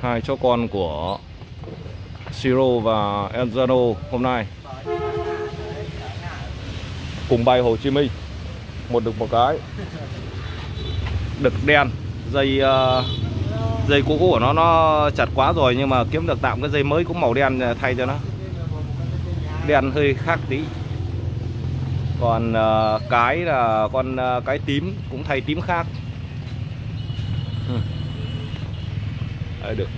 Hai chó con của Siro và Enzano hôm nay cùng bay Hồ Chí Minh. Một đực một cái. Đực đen, dây cũ của nó chặt quá rồi, nhưng mà kiếm được tạm cái dây mới cũng màu đen thay cho nó. Đen hơi khác tí. Còn cái là con cái tím, cũng thay tím khác. Đấy, được.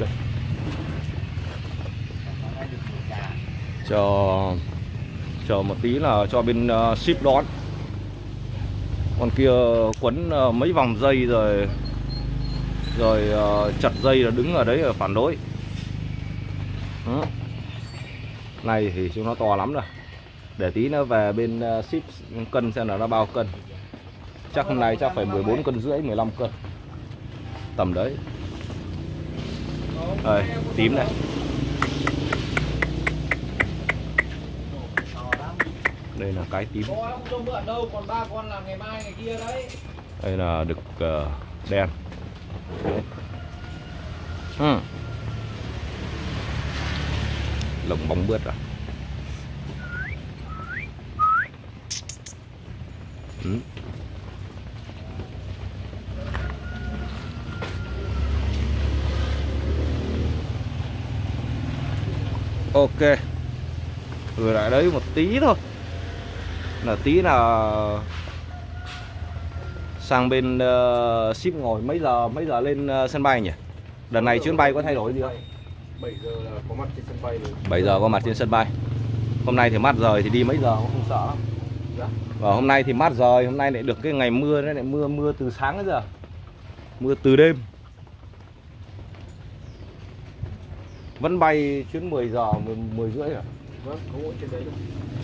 Chờ một tí là cho bên ship đón. Con kia quấn mấy vòng dây rồi chặt dây là đứng ở đấy là phản đối. Này thì chúng nó to lắm rồi. Để tí nó về bên ship cân xem là nó bao cân. Chắc hôm nay chắc phải 14 cân rưỡi, 15 cân. Tầm đấy. Đây, tím này. Đây là cái tím. Đây là đực đen. Lồng bóng bướt rồi. Ok. Rồi lại đấy một tí thôi. Là tí là sang bên ship ngồi. Mấy giờ lên sân bay nhỉ? Đợt này chuyến bay có thay đổi gì không? 7 giờ là có mặt trên sân bay rồi. 7 giờ có mặt trên sân bay. Hôm nay thì mát rời thì đi mấy giờ cũng không sợ lắm. Dạ. Và hôm nay thì mát rời, hôm nay lại được cái ngày mưa đấy, lại mưa từ sáng đến giờ. Mưa từ đêm. Vẫn bay chuyến 10 giờ, 10 rưỡi à? Vâng, có mỗi trên đấy thôi.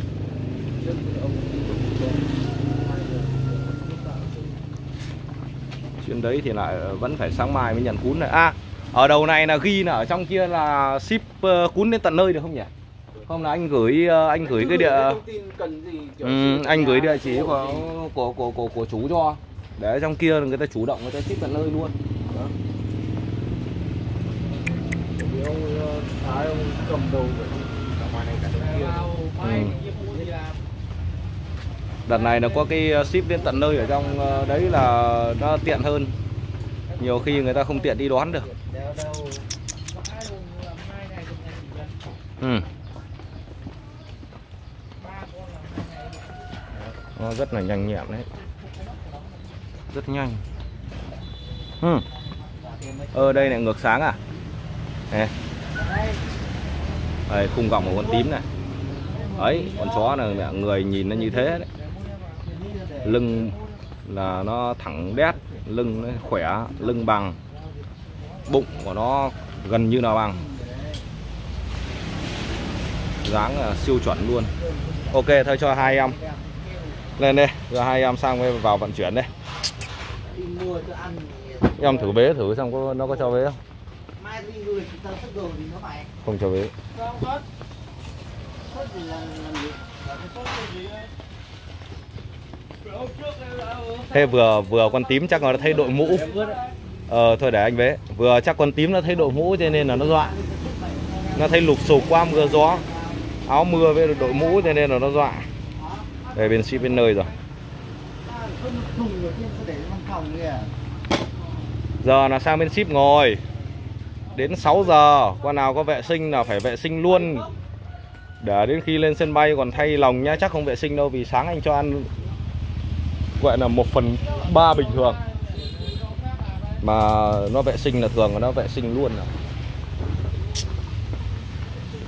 Chuyến đấy thì lại vẫn phải sáng mai mới nhận cún này. À, ở đầu này là ghi là ở trong kia là ship cún đến tận nơi được không nhỉ? Không là anh gửi cái anh gửi địa chỉ của chú cho. Để trong kia người ta chủ động người ta ship tận nơi luôn. Đó. Ông Thái ông cầm đầu cả ngoài này cả bên kia. Đợt này nó có cái ship đến tận nơi ở trong đấy là nó tiện hơn. Nhiều khi người ta không tiện đi đón được. Nó rất là nhanh nhẹn đấy. Rất nhanh. Đây này ngược sáng à? Nè. Đây, khung gọng của con tím này. Ấy, con chó là người nhìn nó như thế đấy. Lưng là nó thẳng đét, lưng nó khỏe, lưng bằng. Bụng của nó gần như là bằng. Dáng là siêu chuẩn luôn. Ok, thôi cho hai em lên đây, rồi hai em sang vào vận chuyển đây. Em thử bế thử xem nó có cho bế không? Không cho bế. Thế vừa con tím chắc là nó thấy đội mũ. Thôi để anh bế. Vừa chắc con tím nó thấy đội mũ cho nên là nó dọa. Nó thấy lục xục qua mưa gió, áo mưa với đội mũ cho nên là nó dọa. Đây bên ship bên nơi rồi. Giờ là sang bên ship ngồi. Đến 6 giờ con nào có vệ sinh là phải vệ sinh luôn. Để đến khi lên sân bay còn thay lòng nhá. Chắc không vệ sinh đâu vì sáng anh cho ăn gọi là 1/3 bình thường. Mà nó vệ sinh là thường nó vệ sinh luôn rồi.